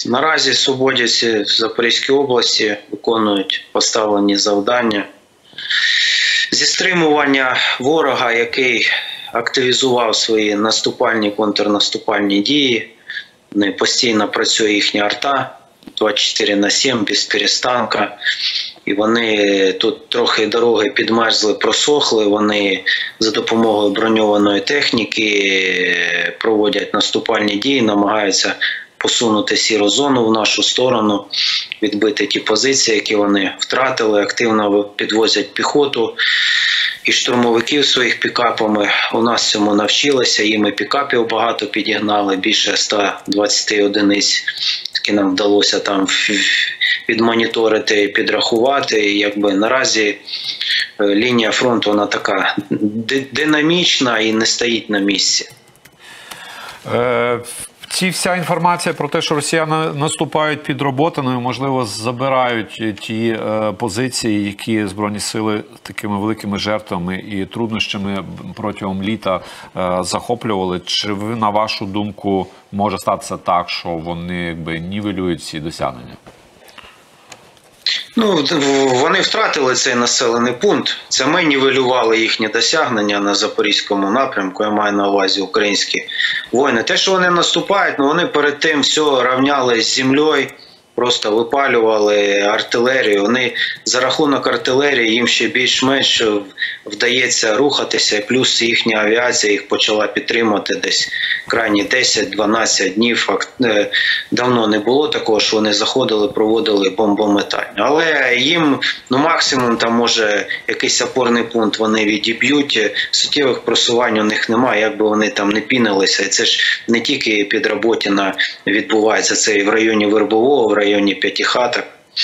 Наразі свободівці в Запорізькій області виконують поставлені завдання зі стримування ворога, який активізував свої наступальні, контрнаступальні дії. Постійно працює їхня арта 24/7, без перестанка. І вони тут трохи дороги підмерзли, просохли, вони за допомогою броньованої техніки проводять наступальні дії, намагаються посунути сіру зону в нашу сторону, відбити ті позиції, які вони втратили, активно підвозять піхоту і штурмовиків своїх пікапами. У нас цьому навчилися, їм і пікапів багато підігнали, більше 120 одиниць, які нам вдалося там відмоніторити і підрахувати. І якби наразі лінія фронту вона така динамічна і не стоїть на місці. Ці вся інформація про те, що росіяни наступають під Роботиною, можливо, забирають ті позиції, які Збройні сили такими великими жертвами і труднощами протягом літа захоплювали. Чи ви, на вашу думку, може статися так, що вони якби нівелюють ці досягнення? Ну, вони втратили цей населений пункт. Це ми нівелювали їхні досягнення на Запорізькому напрямку, я маю на увазі українські воїни. Те, що вони наступають, ну вони перед тим все рівняли з землею, просто випалювали артилерію. Вони за рахунок артилерії їм ще більш-менш вдається рухатися, плюс їхня авіація їх почала підтримувати десь крайні 10-12 днів. Давно не було такого, що вони заходили, проводили бомбометання. Але їм, ну максимум, там може якийсь опорний пункт вони відіб'ють, суттєвих просувань у них немає, як би вони там не пінилися. І це ж не тільки під Роботіна відбувається, це і в районі Вербового, в районі П'ятихаток.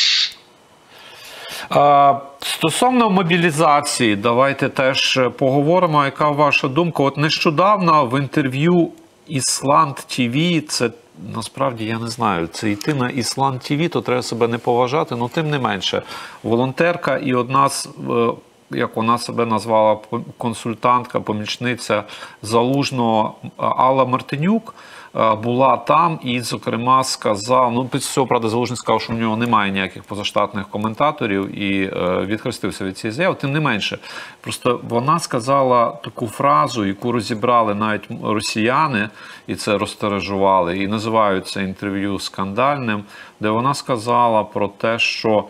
Стосовно мобілізації, давайте теж поговоримо. Яка ваша думка? От нещодавно в інтерв'ю Ісланд ТВ, це насправді, я не знаю, це йти на Ісланд ТВ, то треба себе не поважати, але тим не менше, волонтерка і одна з, як вона себе назвала, консультантка, помічниця Залужного Алла Мартинюк, була там і, зокрема, сказав, ну, після цього, правда, Залужний сказав, що в нього немає ніяких позаштатних коментаторів і відхрестився від цієї заяви. Тим не менше, просто вона сказала таку фразу, яку розібрали навіть росіяни, і це розтиражували, і називають це інтерв'ю скандальним, де вона сказала про те, що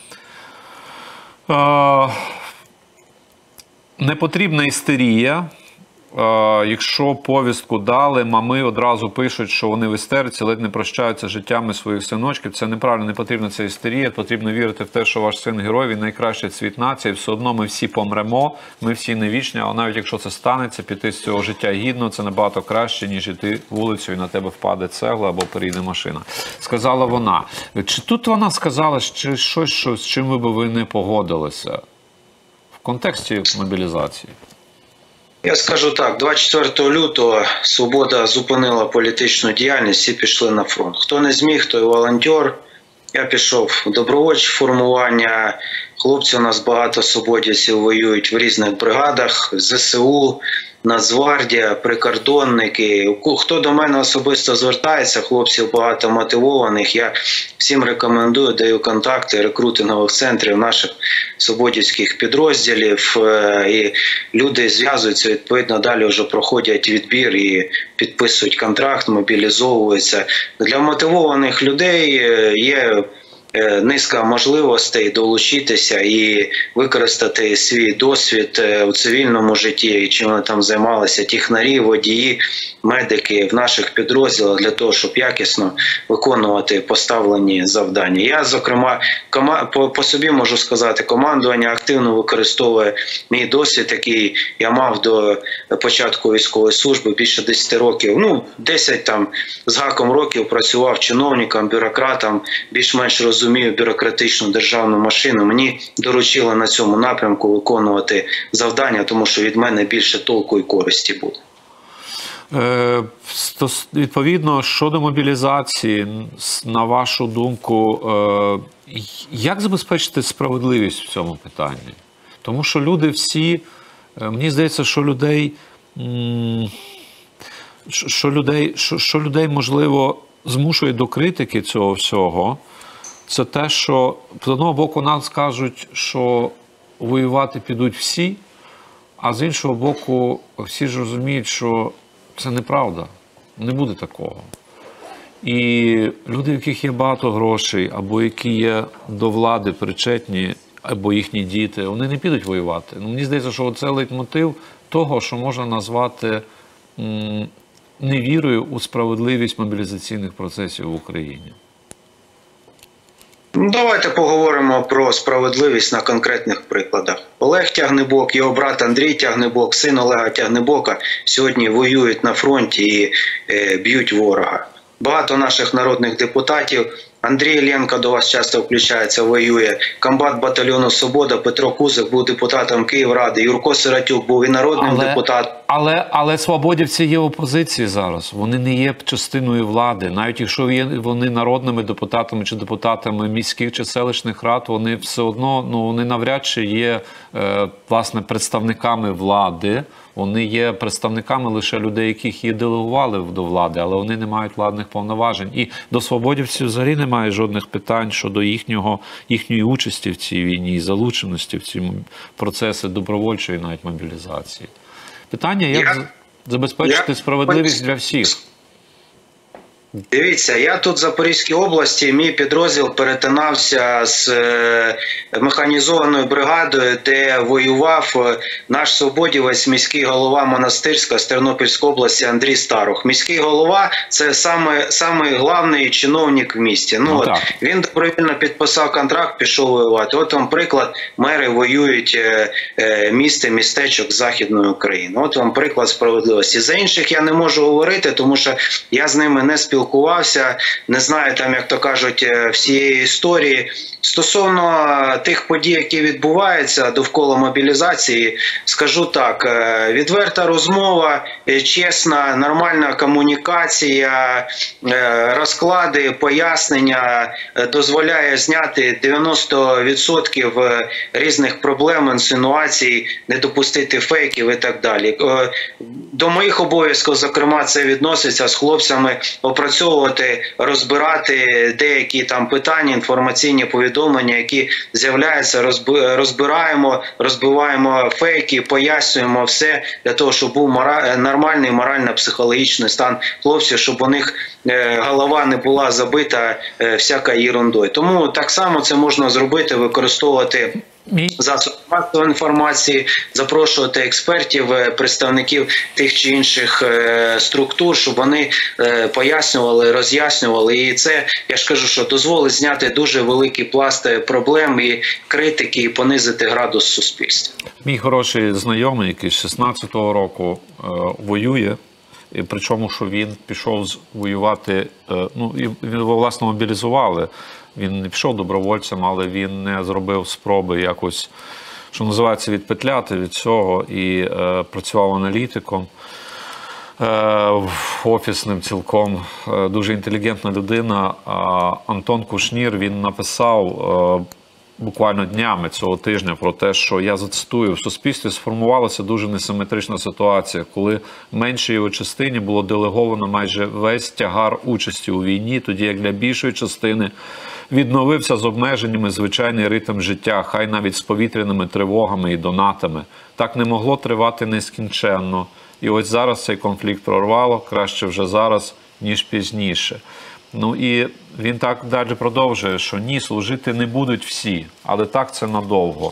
не потрібна істерія. Якщо повістку дали, мами одразу пишуть, що вони в істериці, ледь не прощаються життями своїх синочків. Це неправильно, не потрібна ця істерія. Потрібно вірити в те, що ваш син герой, він найкращий цвіт нації. Все одно ми всі помремо, ми всі не вічні, але навіть якщо це станеться, піти з цього життя гідно, це набагато краще, ніж йти вулицю і на тебе впаде цегла або перейде машина. Сказала вона. Чи тут вона сказала щось, з чим ви не погодилися в контексті мобілізації? Я скажу так, 24 лютого Свобода зупинила політичну діяльність, всі пішли на фронт. Хто не зміг, той волонтер. Я пішов в добровольче формування. Хлопці у нас багато свободівців воюють в різних бригадах, ЗСУ, Нацгвардія, прикордонники. Хто до мене особисто звертається, хлопців багато мотивованих. Я всім рекомендую, даю контакти рекрутингових центрів наших свободівських підрозділів. І люди зв'язуються, відповідно, далі вже проходять відбір і підписують контракт, мобілізовуються. Для мотивованих людей є низка можливостей долучитися і використати свій досвід у цивільному житті, і чим вони там займалися, технарі, водії, медики в наших підрозділах для того, щоб якісно виконувати поставлені завдання. Я, зокрема, по собі можу сказати, командування активно використовує мій досвід, який я мав до початку військової служби, більше 10 років, ну, 10 там з гаком років працював чиновником, бюрократом, більш-менш розумію бюрократичну державну машину. Мені доручили на цьому напрямку виконувати завдання, тому що від мене більше толку і користі буде. Відповідно, щодо мобілізації, на вашу думку, як забезпечити справедливість в цьому питанні? Тому що люди всі, мені здається, що людей, можливо, змушує до критики цього всього, це те, що з одного боку нам скажуть, що воювати підуть всі, а з іншого боку всі ж розуміють, що це неправда, не буде такого. І люди, в яких є багато грошей, або які є до влади причетні, або їхні діти, вони не підуть воювати. Мені здається, що це лейтмотив того, що можна назвати невірою у справедливість мобілізаційних процесів в Україні. Давайте поговоримо про справедливість на конкретних прикладах. Олег Тягнебок, його брат Андрій Тягнебок, син Олега Тягнебока сьогодні воюють на фронті і б'ють ворога. Багато наших народних депутатів. Андрій Іллєнко до вас часто включається, воює. Комбат батальйону «Свобода» Петро Кузик був депутатом Київради. Юрко Сиротюк був і народним депутатом. Але свободівці є в опозиції зараз. Вони не є частиною влади. Навіть якщо є вони народними депутатами чи депутатами міських чи селищних рад, вони все одно, вони навряд чи є власне представниками влади. Вони є представниками лише людей, яких її делегували до влади, але вони не мають владних повноважень. І до свободівців взагалі немає жодних питань щодо їхньої участі в цій війні і залученості в ці процеси добровольчої навіть мобілізації. Питання, як забезпечити справедливість для всіх? Дивіться, я тут в Запорізькій області, мій підрозділ перетинався з механізованою бригадою, де воював наш свободівець, міський голова Монастирська з Тернопільської області Андрій Старух. Міський голова – це самий головний чиновник в місті. Він добровільно підписав контракт, пішов воювати. От вам приклад, мери воюють містечок Західної України. От вам приклад справедливості. За інших я не можу говорити, тому що я з ними не спілкувався, не знаю, там, як то кажуть, всієї історії. Стосовно тих подій, які відбуваються довкола мобілізації, скажу так, відверта розмова, чесна, нормальна комунікація, розклади, пояснення дозволяє зняти 90% різних проблем, інсинуацій, не допустити фейків і так далі. До моїх обов'язків, зокрема, це відноситься з хлопцями опрацьовувати, розбирати деякі там питання, інформаційні повідомлення, які з'являються, розбираємо, розбиваємо фейки, пояснюємо все для того, щоб був нормальний морально-психологічний стан хлопців, щоб у них голова не була забита всякою ерундою. Тому так само це можна зробити, використовувати засоби масової інформації, запрошувати експертів, представників тих чи інших структур, щоб вони пояснювали, роз'яснювали. І це, я ж кажу, що дозволить зняти дуже великий пласт проблем і критики, і понизити градус суспільства. Мій хороший знайомий, який з 16-го року воює, і причому, що він пішов воювати, його власне мобілізували. Він не пішов добровольцем, але він не зробив спроби якось, що називається, відпетляти від цього і працював аналітиком, офісним цілком. Дуже інтелігентна людина. Антон Кушнір, він написав буквально днями цього тижня про те, що, я зацитую, в суспільстві сформувалася дуже несиметрична ситуація, коли меншій його частині було делеговано майже весь тягар участі у війні, тоді як для більшої частини відновився з обмеженнями звичайний ритм життя, хай навіть з повітряними тривогами і донатами. Так не могло тривати нескінченно. І ось зараз цей конфлікт прорвало, краще вже зараз, ніж пізніше. І він так далі продовжує, що ні, служити не будуть всі, але так це надовго.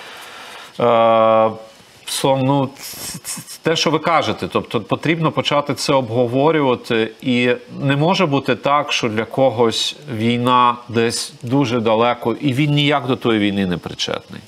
Те, що ви кажете, тобто потрібно почати це обговорювати, і не може бути так, що для когось війна десь дуже далеко, і він ніяк до тої війни не причетний.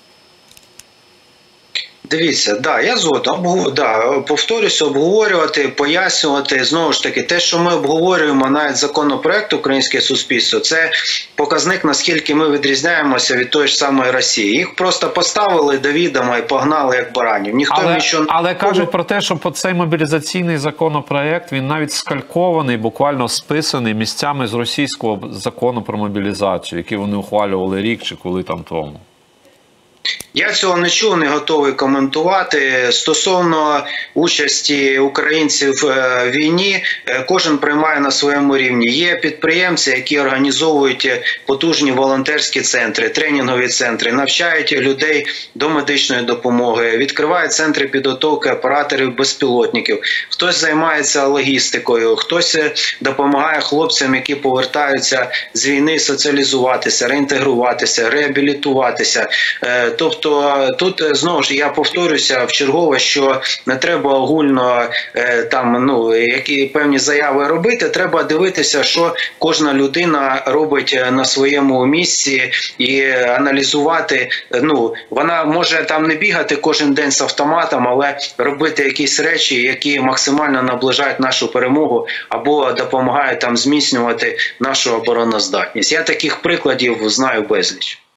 Дивіться, я згодом, повторюся, обговорювати, пояснювати, знову ж таки, те, що ми обговорюємо навіть законопроект «Українське суспільство», це показник, наскільки ми відрізняємося від тої ж самої Росії. Їх просто поставили до відома і погнали як баранів. Але кажуть про те, що цей мобілізаційний законопроект, він навіть скалькований, буквально списаний місцями з російського закону про мобілізацію, який вони ухвалювали рік чи коли там тому. Я цього не чув, не готовий коментувати. Стосовно участі українців в війні, кожен приймає на своєму рівні. Є підприємці, які організовують потужні волонтерські центри, тренінгові центри, навчають людей до медичної допомоги, відкривають центри підготовки операторів безпілотників. Хтось займається логістикою, хтось допомагає хлопцям, які повертаються з війни, соціалізуватися, реінтегруватися, реабілітуватися. Тобто тут знову ж я повторюся вчергове, що не треба огульно які певні заяви робити. Треба дивитися, що кожна людина робить на своєму місці і аналізувати. Вона може там не бігати кожен день з автоматом, але робити якісь речі, які максимально наближають нашу перемогу або допомагають там зміцнювати нашу обороноздатність. Я таких прикладів знаю безліч.